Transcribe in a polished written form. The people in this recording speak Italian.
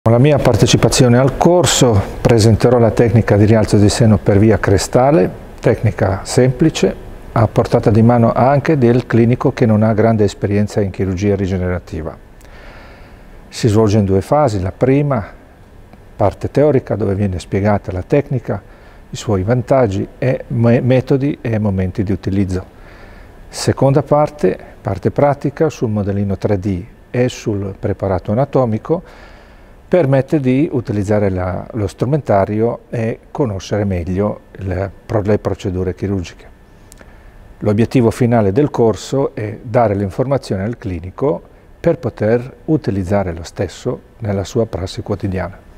Con la mia partecipazione al corso presenterò la tecnica di rialzo di seno per via crestale, tecnica semplice, a portata di mano anche del clinico che non ha grande esperienza in chirurgia rigenerativa. Si svolge in due fasi: la prima, parte teorica, dove viene spiegata la tecnica, i suoi vantaggi, e metodi e momenti di utilizzo. Seconda parte, parte pratica sul modellino 3D e sul preparato anatomico, permette di utilizzare lo strumentario e conoscere meglio le procedure chirurgiche. L'obiettivo finale del corso è dare le informazioni al clinico per poter utilizzare lo stesso nella sua prassi quotidiana.